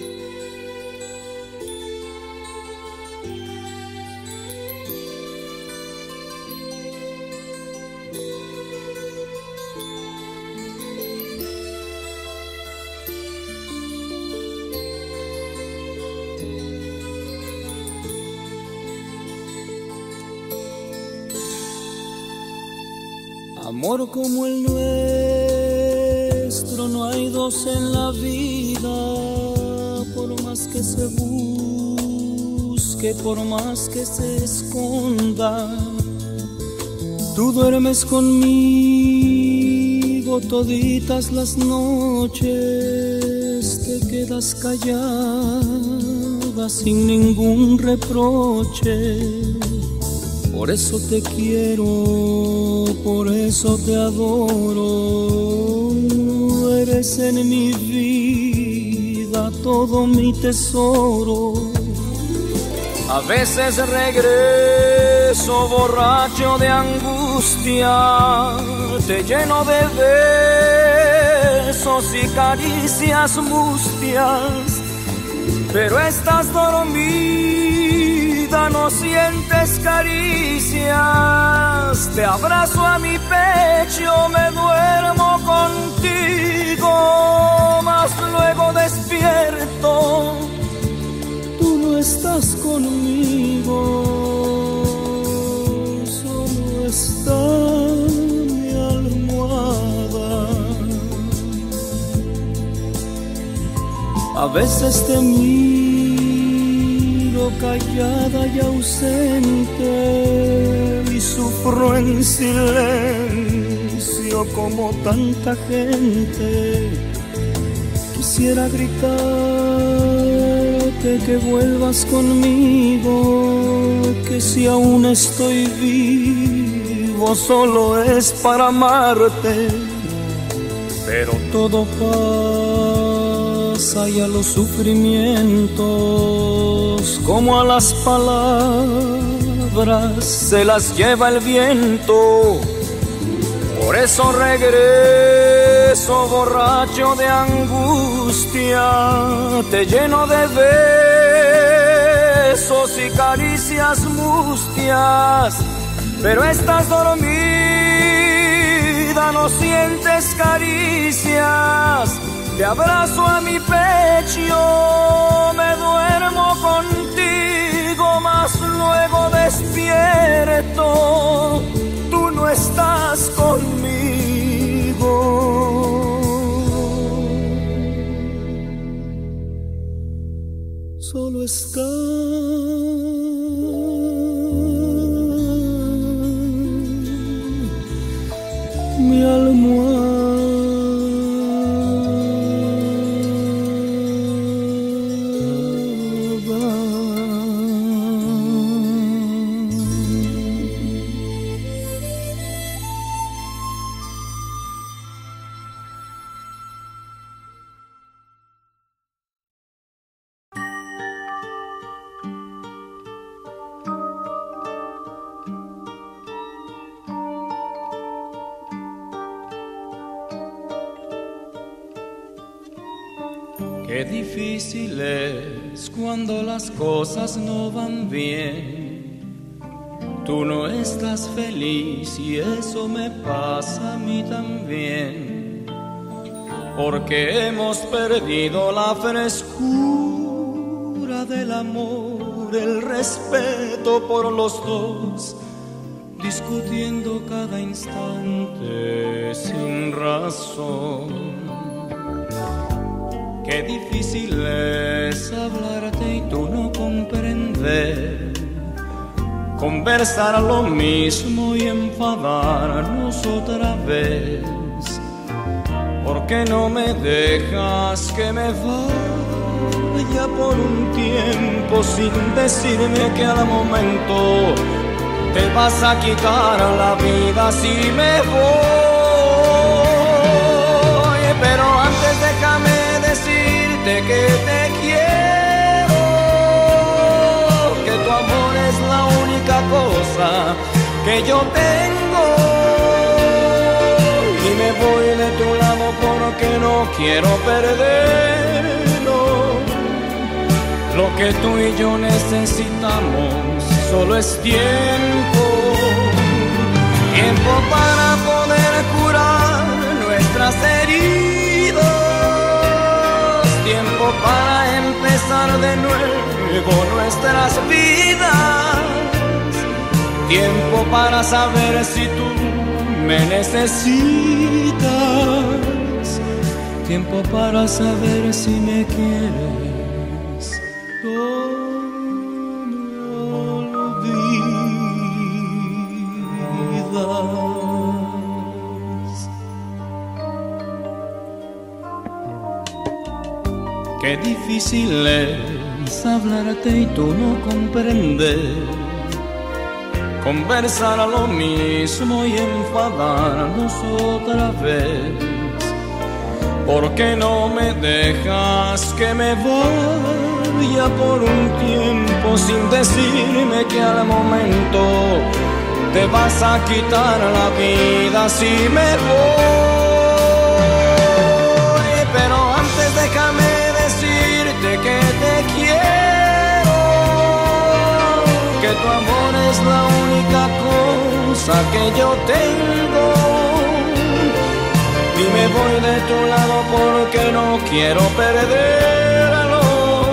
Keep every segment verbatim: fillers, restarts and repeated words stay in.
Amor como el nuestro no hay dos en la vida, por más que se busque, por más que se esconda. Tú duermes conmigo toditas las noches, te quedas callada sin ningún reproche. Por eso te quiero, por eso te adoro. Eres en mi vida todo mi tesoro. A veces regreso borracho de angustia, te lleno de besos y caricias mustias, pero estás dormida, no sientes caricias. Te abrazo a mi pecho, me duermo contigo, mas luego despierto, tú no estás conmigo. Solo está mi almohada. A veces te miro callada y ausente y sufro en silencio como tanta gente. Quisiera gritarte que vuelvas conmigo, que si aún estoy vivo solo es para amarte, pero todo pasa y a los sufrimientos como a las palabras se las lleva el viento. Por eso regreso borracho de angustia, te lleno de besos y caricias mustias, pero estás dormida, no sientes caricias. Te abrazo a mi pecho, me duermo contigo, mas luego despierto, tú no estás conmigo. Solo está mi almohada. Qué difícil es cuando las cosas no van bien. Tú no estás feliz y eso me pasa a mí también, porque hemos perdido la frescura del amor, el respeto por los dos, discutiendo cada instante sin razón. Qué difícil es hablarte y tú no comprender, conversar lo mismo y enfadarnos otra vez. ¿Por qué no me dejas que me vaya por un tiempo sin decirme que al momento te vas a quitar la vida si me voy? Pero antes déjame decirte que te quiero, que tu amor es la única cosa que yo tengo, y me voy de tu lado porque no quiero perderlo. Lo que tú y yo necesitamos solo es tiempo, tiempo para poder curar nuestras heridas, tiempo para empezar de nuevo nuestras vidas, tiempo para saber si tú me necesitas, tiempo para saber si me quieres. No me olvidas. Qué difícil es hablarte y tú no comprender, conversar a lo mismo y enfadarnos otra vez. ¿Por qué no me dejas que me vaya por un tiempo sin decirme que al momento te vas a quitar la vida si me voy? Pero antes déjame decirte que te quiero, que tu amor es la única cosa que yo tengo. Y me voy de tu lado porque no quiero perderlo.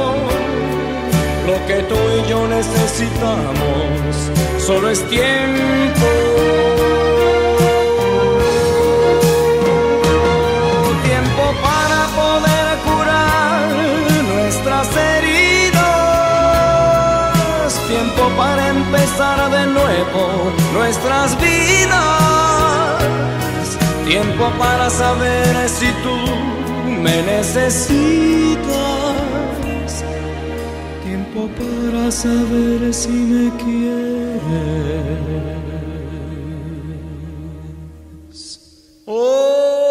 Lo que tú y yo necesitamos solo es tiempo, tiempo para poder curar nuestras heridas, tiempo para empezar de nuevo nuestras vidas, tiempo para saber si tú me necesitas, tiempo para saber si me quieres. Oh.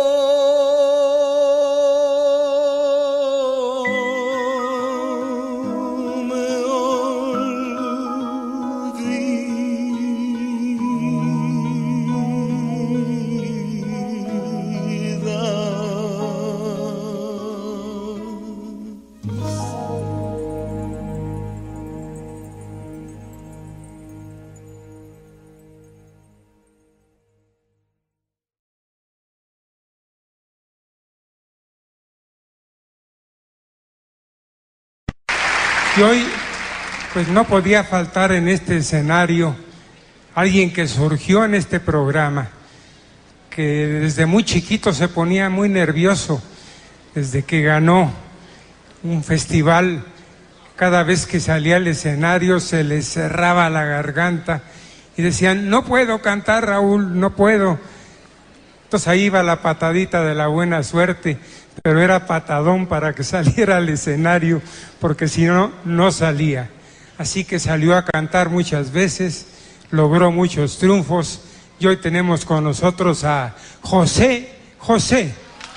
Y hoy, pues no podía faltar en este escenario alguien que surgió en este programa, que desde muy chiquito se ponía muy nervioso, desde que ganó un festival. Cada vez que salía al escenario se le cerraba la garganta y decían, no puedo cantar, Raúl, no puedo. Entonces ahí iba la patadita de la buena suerte, pero era patadón para que saliera al escenario, porque si no, no salía. Así que salió a cantar muchas veces, logró muchos triunfos, y hoy tenemos con nosotros a José José.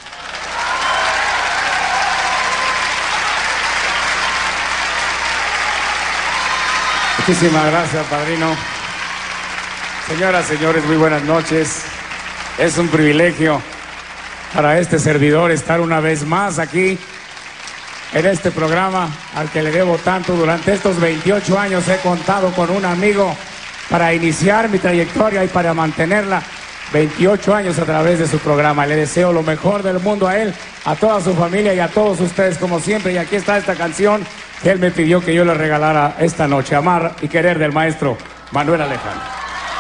Muchísimas gracias, padrino. Señoras, señores, muy buenas noches. Es un privilegio para este servidor estar una vez más aquí en este programa al que le debo tanto. Durante estos veintiocho años he contado con un amigo para iniciar mi trayectoria y para mantenerla veintiocho años a través de su programa. Le deseo lo mejor del mundo a él, a toda su familia y a todos ustedes como siempre. Y aquí está esta canción que él me pidió que yo le regalara esta noche, Amar y Querer, del maestro Manuel Alejandro.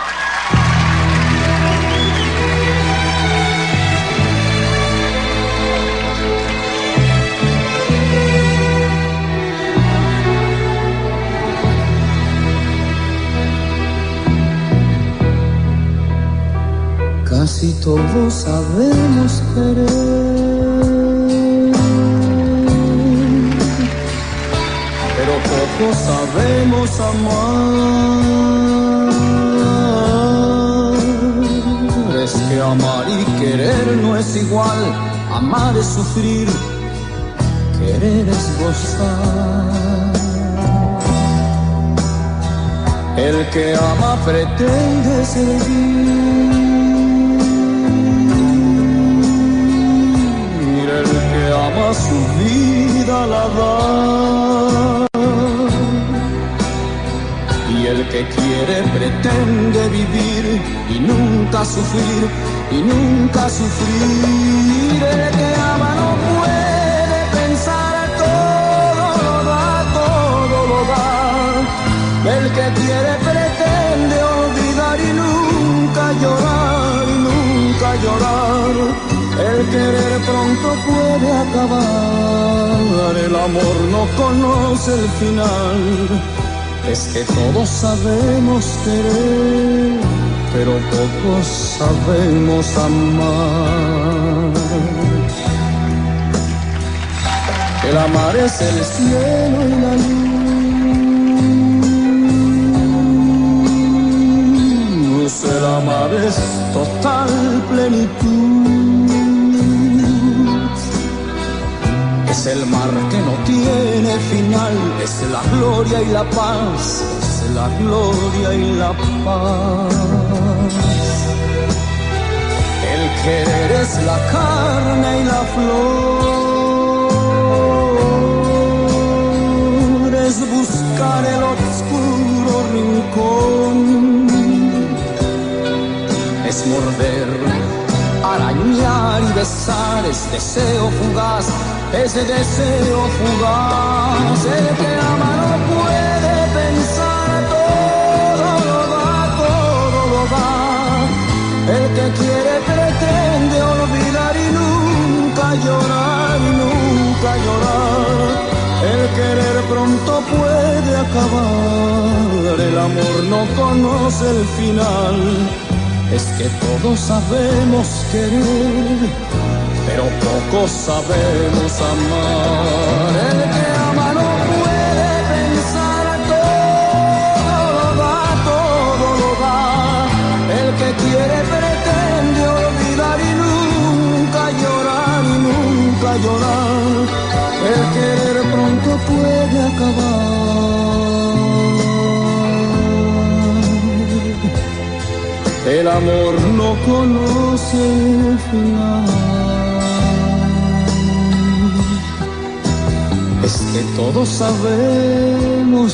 Casi todos sabemos querer, pero pocos sabemos amar. Es que amar y querer no es igual. Amar es sufrir, querer es gozar. El que ama pretende servir, ama su vida la da. que quiere pretende vivir y nunca sufrir, y nunca sufrir. El que ama no puede pensar, todo lo da, todo lo da. El que quiere pretende olvidar y nunca llorar, y nunca llorar. El querer pronto puede acabar, el amor no conoce el final. Es que todos sabemos querer, pero pocos sabemos amar. El amar es el cielo y la luz, el amar es total plenitud. Es el mar que no tiene final, es la gloria y la paz, es la gloria y la paz. El querer es la carne y la flor, es buscar el oscuro rincón, es morder, arañar y besar, es deseo fugaz, ese deseo fugaz. El que ama no puede pensar, todo lo da, todo lo da. El que quiere pretende olvidar y nunca llorar, y nunca llorar. El querer pronto puede acabar, el amor no conoce el final. Es que todos sabemos querer, pero pocos sabemos amar. El que ama no puede pensar, todo lo da, todo lo da. El que quiere pretende olvidar y nunca llorar, y nunca llorar. El querer pronto puede acabar, el amor no conoce el final. Es que todos sabemos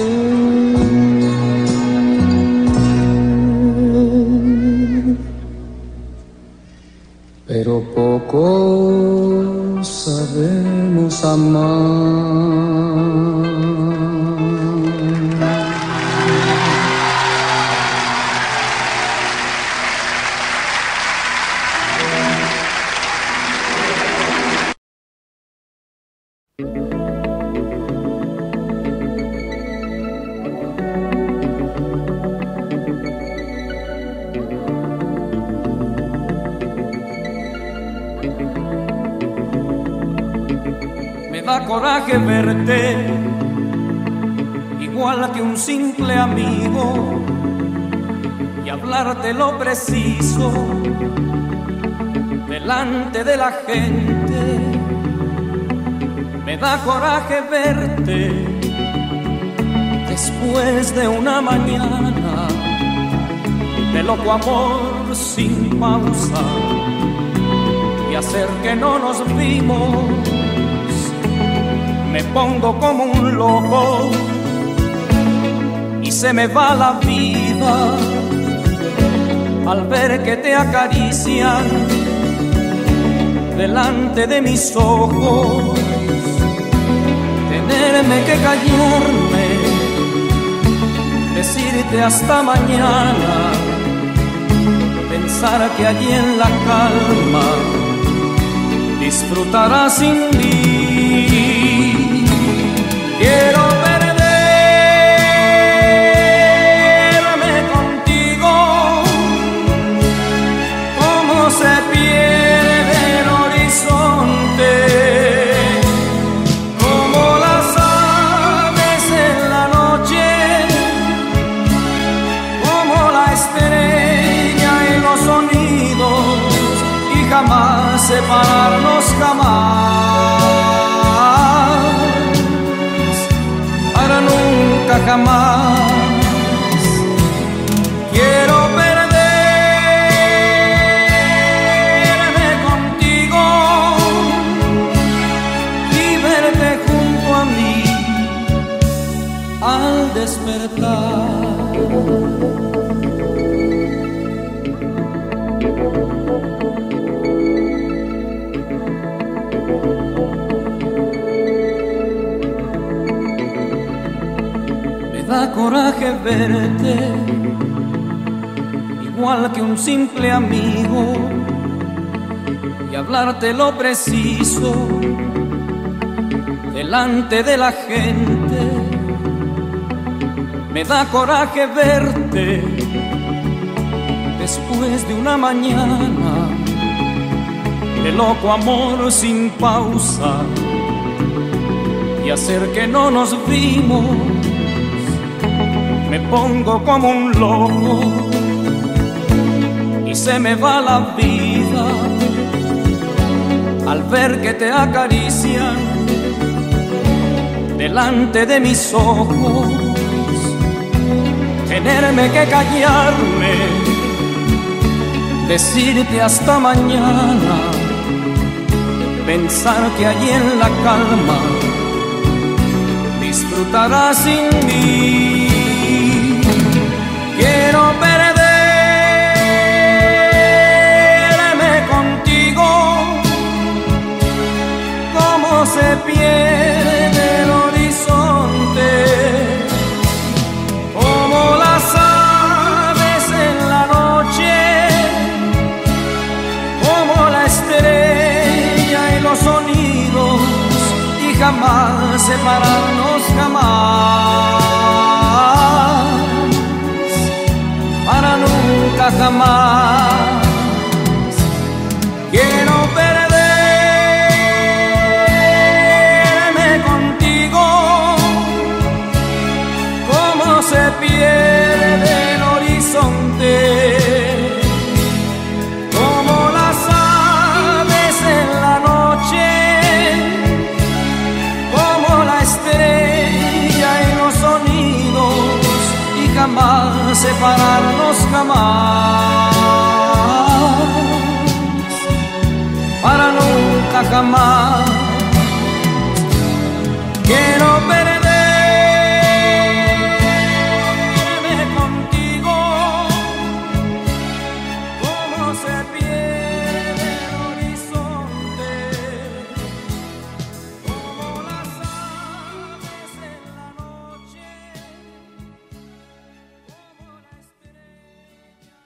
querer, pero pocos sabemos amar. Da coraje verte igual que un simple amigo y hablarte lo preciso delante de la gente. Me da coraje verte después de una mañana de loco amor sin pausa y hacer que no nos vimos. Me pongo como un loco y se me va la vida al ver que te acarician delante de mis ojos. Tenerme que callarme, decirte hasta mañana, pensar que allí en la calma disfrutarás sin mí. Quiero perderme contigo, como se pierde el horizonte, como las aves en la noche, como la estrella y los sonidos, y jamás separarnos, jamás, para nunca jamás. Quiero perderme contigo y verte junto a mí, al despertar. Me da coraje verte, igual que un simple amigo, y hablarte lo preciso delante de la gente. Me da coraje verte después de una mañana de loco amor sin pausa, y hacer que no nos vimos. Me pongo como un loco y se me va la vida al ver que te acarician delante de mis ojos. Tenerme que callarme, decirte hasta mañana, pensar que allí en la calma disfrutarás sin mí. Quiero perderme contigo, como se pierde el horizonte, como las aves en la noche, como la estrella y los sonidos, y jamás separarnos, jamás, para nunca jamás. Quiero perderme contigo, como se pierde el horizonte, como las aves en la noche, como la estrella y los sonidos, y jamás separarnos, jamás, para nunca jamás. Quiero perderme contigo, como se pierde el horizonte, como las aves en la noche, como la estrella y los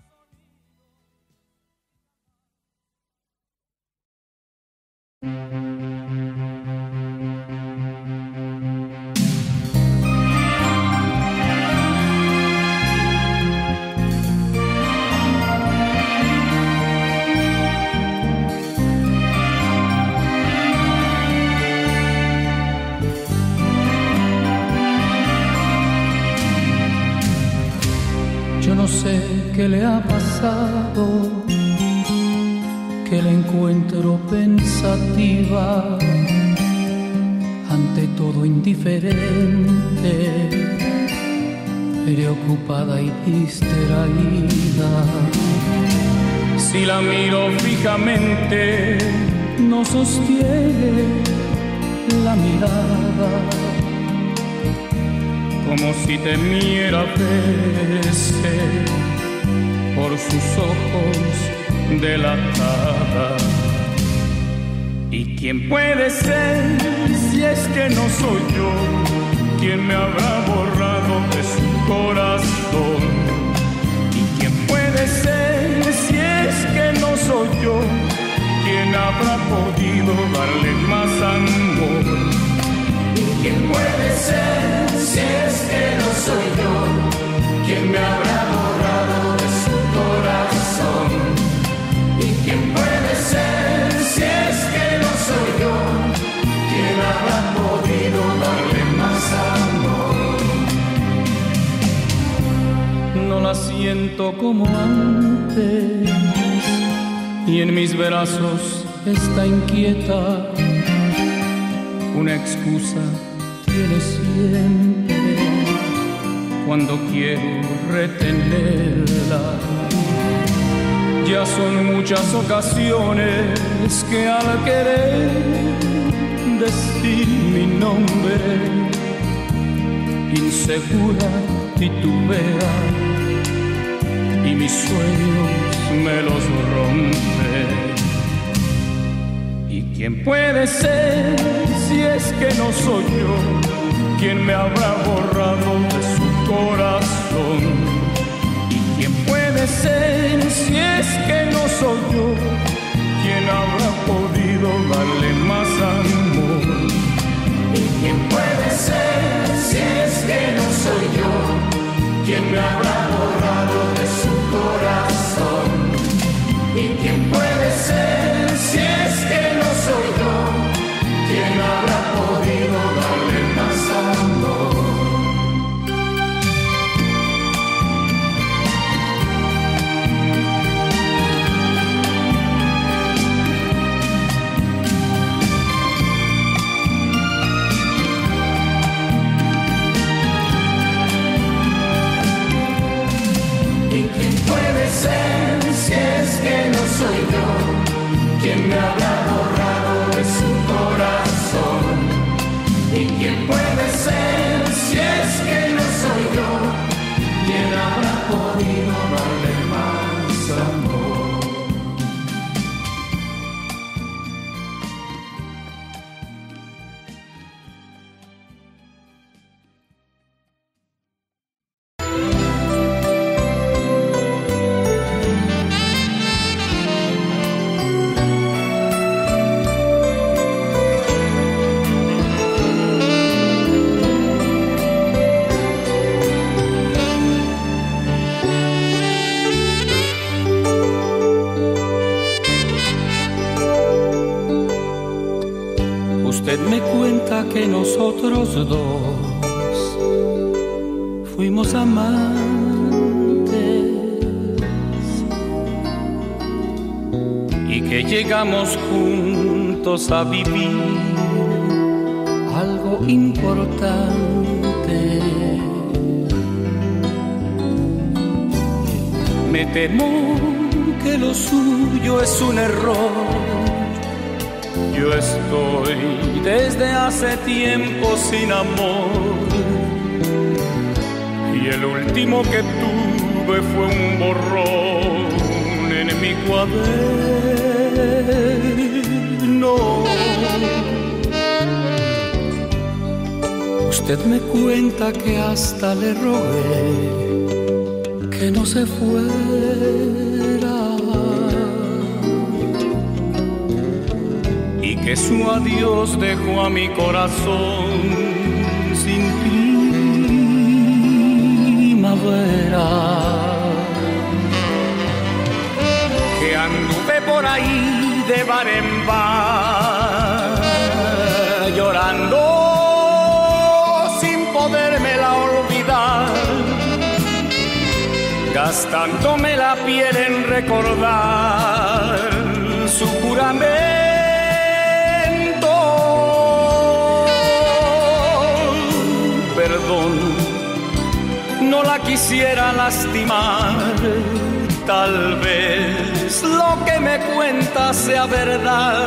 Yo no sé qué le ha pasado, que la encuentro pensativa, ante todo indiferente, preocupada y distraída. Si la miro fijamente, No sostiene la mirada, como si temiera verse por sus ojos delatada. ¿Y quién puede ser si es que no soy yo? ¿Quién me habrá borrado de su corazón? ¿Y quién puede ser si es que no soy yo? ¿Quién habrá podido darle más amor? ¿Y quién puede ser si es que no soy yo? ¿Quién me habrá borrado de su corazón? ¿Y quién puede ser si es que no soy yo? ¿Quién habrá podido darle más amor? No la siento como antes, y en mis brazos está inquieta, una excusa tiene siempre cuando quiero retenerla. Ya son muchas ocasiones que al querer decir mi nombre insegura titubea y mis sueños me los rompe. ¿Y quién puede ser si es que no soy yo? ¿Quién me habrá borrado de su corazón? ¿Y quién puede ser si es que no soy yo? ¿Quién habrá podido darle más amor? ¿Y quién puede ser si es que no soy yo? ¿Quién me habrá borrado de su corazón? ¿Y quién puede ser si es que no soy yo? ¿Quién habrá podido darle más amor? Puede ser si es que no soy yo, quien me habrá borrado de su corazón. Y quién puede ser si es que no soy yo, quien habrá podido darle más amor. Que nosotros dos fuimos amantes y que llegamos juntos a vivir algo importante. Me temo que lo suyo es un error. Yo estoy desde hace tiempo sin amor y el último que tuve fue un borrón en mi cuaderno. Usted me cuenta que hasta le rogué que no se fuera y que su adiós dejó a mi corazón sin primavera. Que anduve por ahí de bar en bar llorando sin podérmela olvidar, gastándome la piel en recordar su juramento. Perdón, no la quisiera lastimar, tal vez lo que me cuenta sea verdad.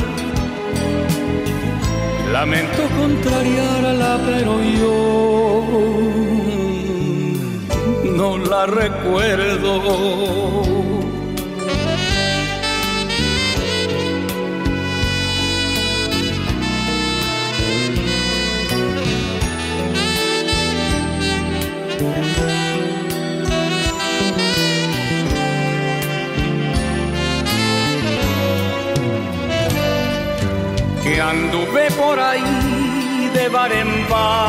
Lamento contrariarla, pero yo no la recuerdo. Que anduve por ahí de bar en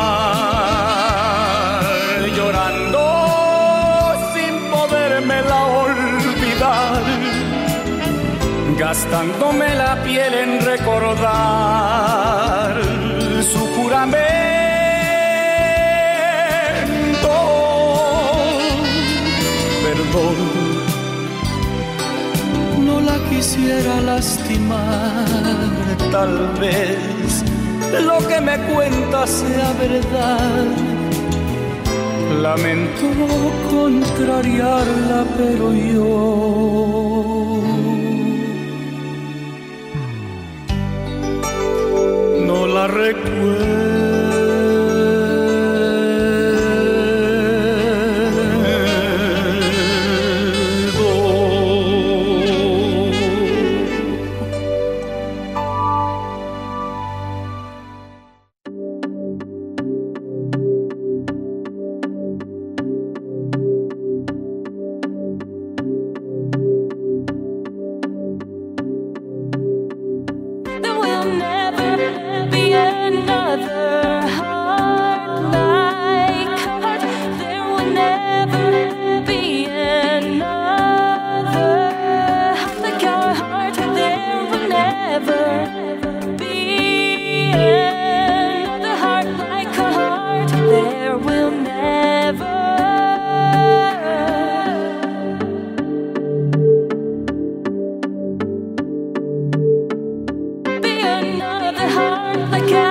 bar llorando sin podérmela olvidar, gastándome la piel en recordar su juramento. Perdón, no la quisiera lastimar, tal vez lo que me cuenta sea verdad. Lamento contrariarla, pero yo no la recuerdo.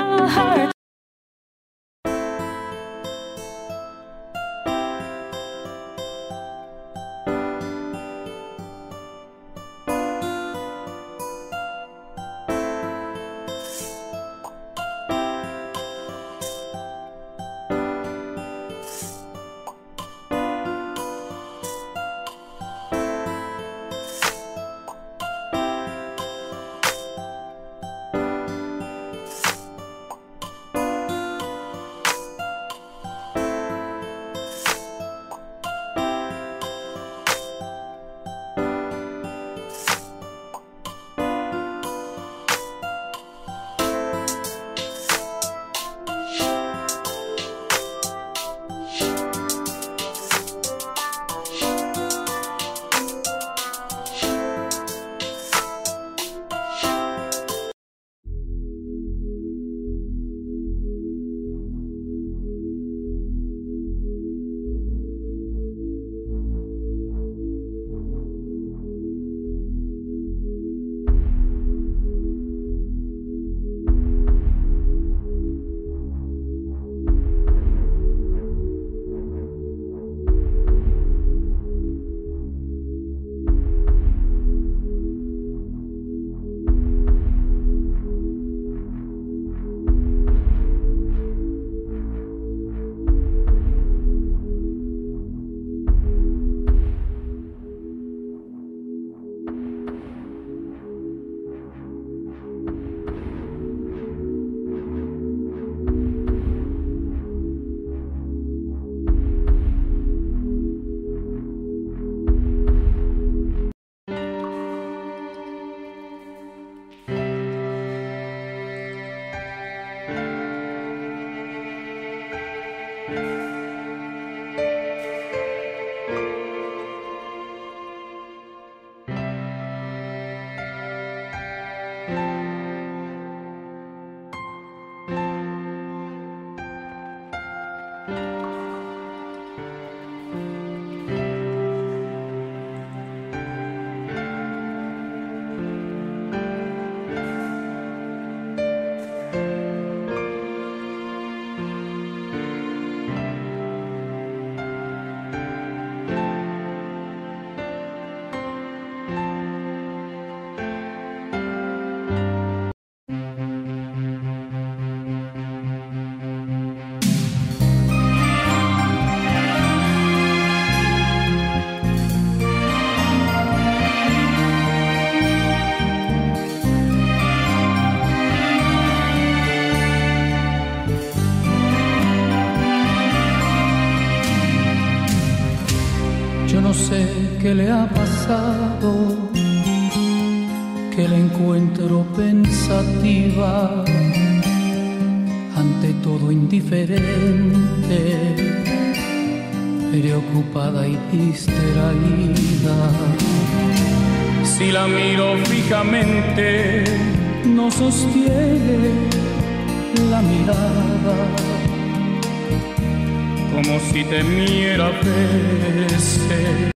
heart. ¿Qué le ha pasado? Que la encuentro pensativa, ante todo indiferente, preocupada y distraída. Si la miro fijamente, no sostiene la mirada, como si temiera verse